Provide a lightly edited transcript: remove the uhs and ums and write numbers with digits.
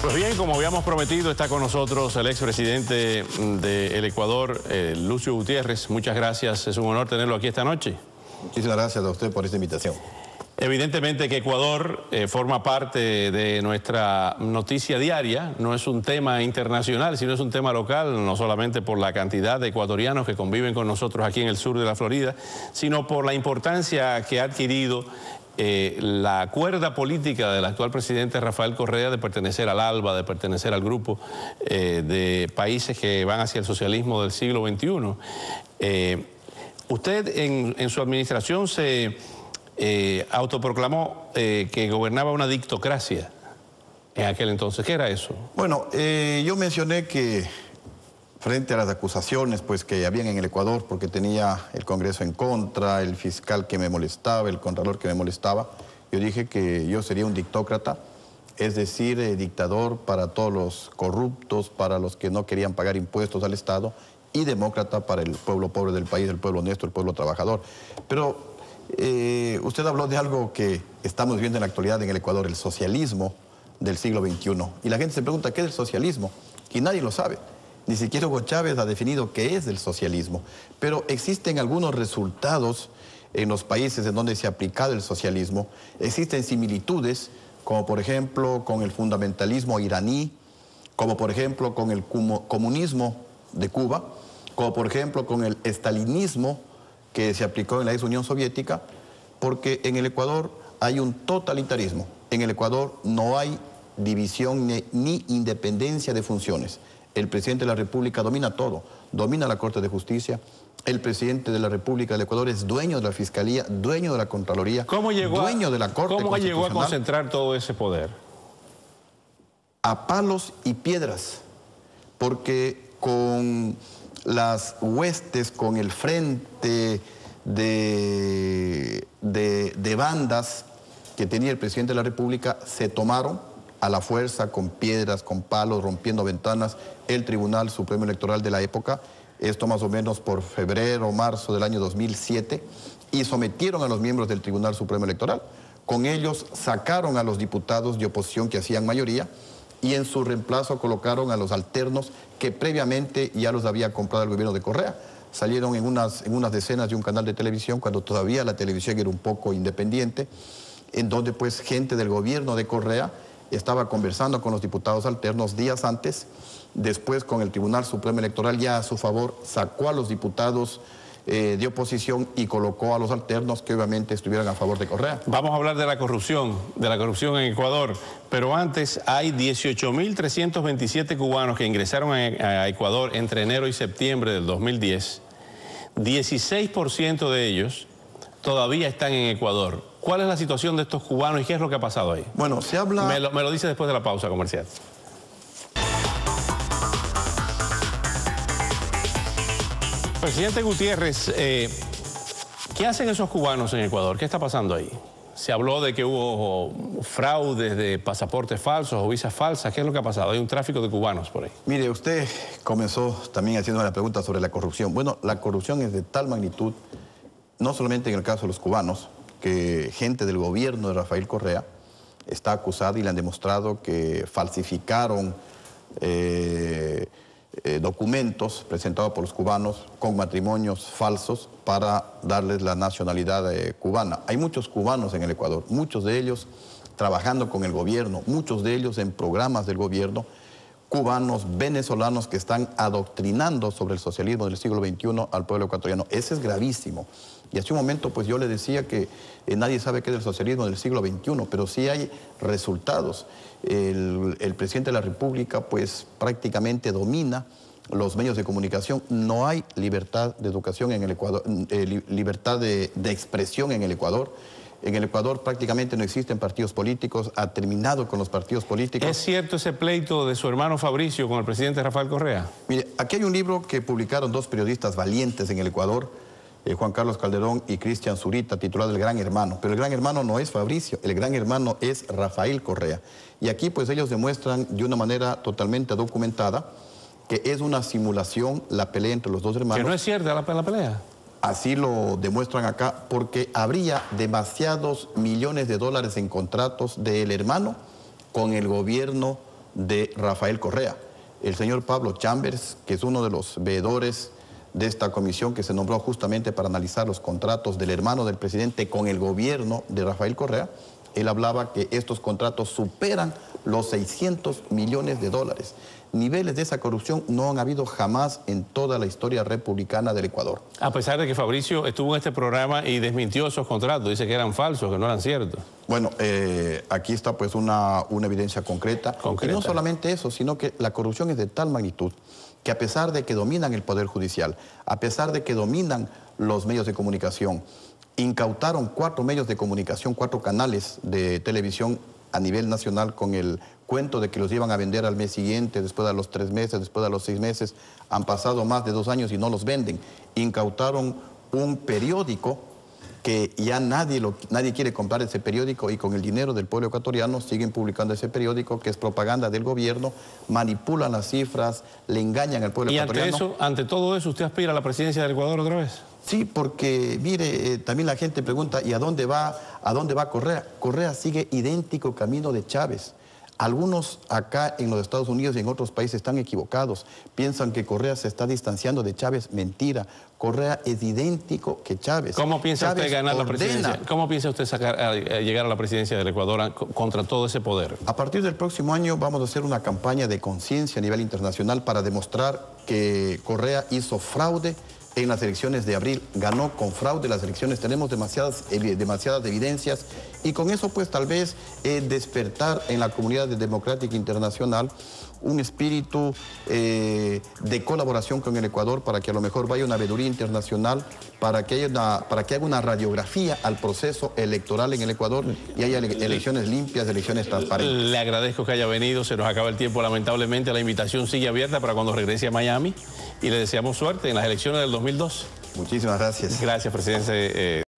Pues bien, como habíamos prometido, está con nosotros el expresidente del Ecuador, Lucio Gutiérrez. Muchas gracias, es un honor tenerlo aquí esta noche. Muchísimas gracias a usted por esta invitación. Evidentemente que Ecuador forma parte de nuestra noticia diaria, no es un tema internacional, sino es un tema local, no solamente por la cantidad de ecuatorianos que conviven con nosotros aquí en el sur de la Florida, sino por la importancia que ha adquirido la cuerda política del actual presidente Rafael Correa de pertenecer al ALBA, de pertenecer al grupo de países que van hacia el socialismo del siglo XXI. Usted en su administración se autoproclamó que gobernaba una dictocracia en aquel entonces. ¿Qué era eso? Bueno, yo mencioné que frente a las acusaciones pues, que habían en el Ecuador, porque tenía el Congreso en contra, el fiscal que me molestaba, el contralor que me molestaba, yo dije que yo sería un dictócrata, es decir, dictador para todos los corruptos, para los que no querían pagar impuestos al Estado, y demócrata para el pueblo pobre del país, el pueblo honesto, el pueblo trabajador. Pero usted habló de algo que estamos viendo en la actualidad en el Ecuador, el socialismo del siglo XXI. Y la gente se pregunta, ¿qué es el socialismo? Y nadie lo sabe. Ni siquiera Hugo Chávez ha definido qué es el socialismo. Pero existen algunos resultados en los países en donde se ha aplicado el socialismo. Existen similitudes, como por ejemplo con el fundamentalismo iraní, como por ejemplo con el comunismo de Cuba, como por ejemplo con el estalinismo que se aplicó en la ex Unión Soviética, porque en el Ecuador hay un totalitarismo. En el Ecuador no hay división ni independencia de funciones. El presidente de la República domina todo, domina la Corte de Justicia. El presidente de la República del Ecuador es dueño de la Fiscalía, dueño de la Contraloría, dueño de la Corte Constitucional. ¿Cómo llegó a concentrar todo ese poder? A palos y piedras, porque con las huestes, con el frente de bandas que tenía el presidente de la República, se tomaron a la fuerza, con piedras, con palos, rompiendo ventanas, el Tribunal Supremo Electoral de la época, esto más o menos por febrero o marzo del año 2007, y sometieron a los miembros del Tribunal Supremo Electoral. Con ellos sacaron a los diputados de oposición que hacían mayoría, y en su reemplazo colocaron a los alternos que previamente ya los había comprado el gobierno de Correa. Salieron en unas decenas de un canal de televisión, cuando todavía la televisión era un poco independiente, en donde pues gente del gobierno de Correa estaba conversando con los diputados alternos días antes. Después, con el Tribunal Supremo Electoral ya a su favor, sacó a los diputados de oposición y colocó a los alternos que obviamente estuvieran a favor de Correa. Vamos a hablar de la corrupción en Ecuador, pero antes hay 18.327 cubanos que ingresaron a Ecuador entre enero y septiembre del 2010. 16% de ellos todavía están en Ecuador. ¿Cuál es la situación de estos cubanos y qué es lo que ha pasado ahí? Bueno, se habla... Me lo dice después de la pausa comercial. Presidente Gutiérrez, ¿qué hacen esos cubanos en Ecuador? ¿Qué está pasando ahí? Se habló de que hubo fraudes de pasaportes falsos o visas falsas. ¿Qué es lo que ha pasado? Hay un tráfico de cubanos por ahí. Mire, usted comenzó también haciendo la pregunta sobre la corrupción. Bueno, la corrupción es de tal magnitud, no solamente en el caso de los cubanos, que gente del gobierno de Rafael Correa está acusada y le han demostrado que falsificaron documentos presentados por los cubanos con matrimonios falsos para darles la nacionalidad cubana. Hay muchos cubanos en el Ecuador, muchos de ellos trabajando con el gobierno, muchos de ellos en programas del gobierno, cubanos, venezolanos que están adoctrinando sobre el socialismo del siglo XXI al pueblo ecuatoriano. Ese es gravísimo. Y hace un momento pues yo le decía que nadie sabe qué es el socialismo del siglo XXI, pero sí hay resultados. El presidente de la República pues prácticamente domina los medios de comunicación. No hay libertad de educación en el Ecuador, libertad de expresión en el Ecuador. En el Ecuador prácticamente no existen partidos políticos, ha terminado con los partidos políticos. ¿Es cierto ese pleito de su hermano Fabricio con el presidente Rafael Correa? Mire, aquí hay un libro que publicaron dos periodistas valientes en el Ecuador, Juan Carlos Calderón y Cristian Zurita, titulado El Gran Hermano. Pero el Gran Hermano no es Fabricio, el Gran Hermano es Rafael Correa. Y aquí pues ellos demuestran de una manera totalmente documentada que es una simulación la pelea entre los dos hermanos. Que no es cierta la pelea. Así lo demuestran acá, porque habría demasiados millones de dólares en contratos del hermano con el gobierno de Rafael Correa. El señor Pablo Chambers, que es uno de los veedores de esta comisión que se nombró justamente para analizar los contratos del hermano del presidente con el gobierno de Rafael Correa, él hablaba que estos contratos superan los 600 millones de dólares. Niveles de esa corrupción no han habido jamás en toda la historia republicana del Ecuador. A pesar de que Fabricio estuvo en este programa y desmintió esos contratos, dice que eran falsos, que no eran ciertos. Bueno, aquí está pues una evidencia concreta. Y no solamente eso, sino que la corrupción es de tal magnitud que a pesar de que dominan el Poder Judicial, a pesar de que dominan los medios de comunicación, incautaron 4 medios de comunicación, 4 canales de televisión a nivel nacional con el cuento de que los iban a vender al mes siguiente, después de los 3 meses, después de los 6 meses. Han pasado más de 2 años y no los venden. Incautaron un periódico que ya nadie quiere comprar ese periódico y con el dinero del pueblo ecuatoriano siguen publicando ese periódico que es propaganda del gobierno, manipulan las cifras, le engañan al pueblo ecuatoriano. ¿Y ante todo eso usted aspira a la presidencia del Ecuador otra vez? Sí, porque mire, también la gente pregunta, ¿y a dónde va Correa? Correa sigue idéntico camino de Chávez. Algunos acá en los Estados Unidos y en otros países están equivocados. Piensan que Correa se está distanciando de Chávez. Mentira. Correa es idéntico que Chávez. ¿Cómo piensa usted ganar la presidencia? ¿Cómo piensa usted llegar a la presidencia del Ecuador contra todo ese poder? A partir del próximo año vamos a hacer una campaña de conciencia a nivel internacional para demostrar que Correa hizo fraude en las elecciones de abril, ganó con fraude las elecciones, tenemos demasiadas evidencias y con eso pues tal vez despertar en la comunidad democrática internacional un espíritu de colaboración con el Ecuador para que a lo mejor vaya una veeduría internacional, para que haga una radiografía al proceso electoral en el Ecuador y haya elecciones limpias, elecciones transparentes. Le agradezco que haya venido, se nos acaba el tiempo lamentablemente, la invitación sigue abierta para cuando regrese a Miami y le deseamos suerte en las elecciones del 2002. Muchísimas gracias. Gracias, presidente.